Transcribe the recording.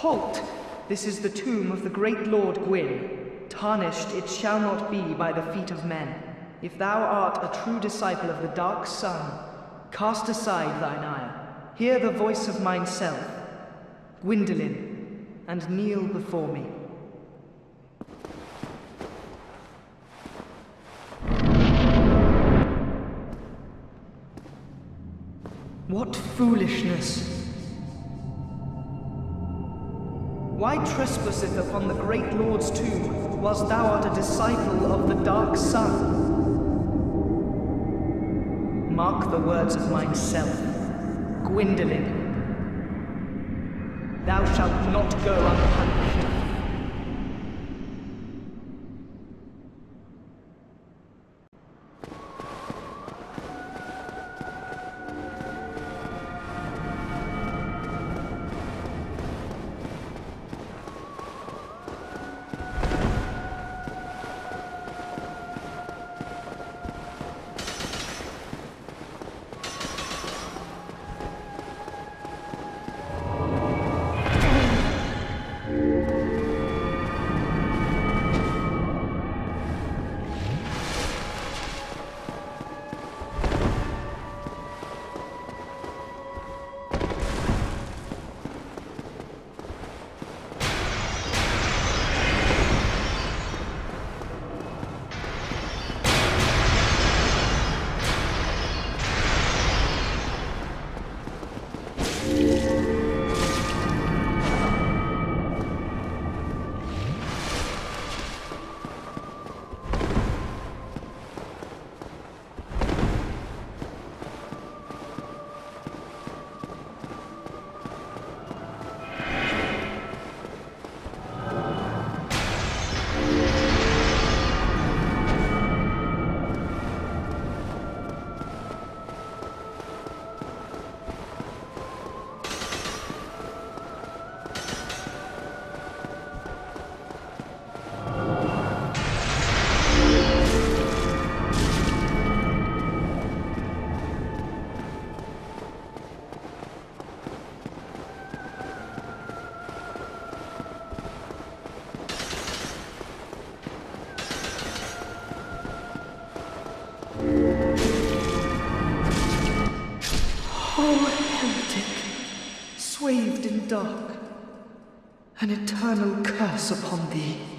Halt! This is the tomb of the great Lord Gwyn. Tarnished it shall not be by the feet of men. If thou art a true disciple of the Dark Sun, cast aside thine ire. Hear the voice of mine self, Gwyndolin, and kneel before me. What foolishness! Why trespasseth upon the great Lord's tomb, whilst thou art a disciple of the Dark Sun? Mark the words of mine self, Gwyndolin. Thou shalt not go unpunished. Swathed in dark, an eternal curse upon thee.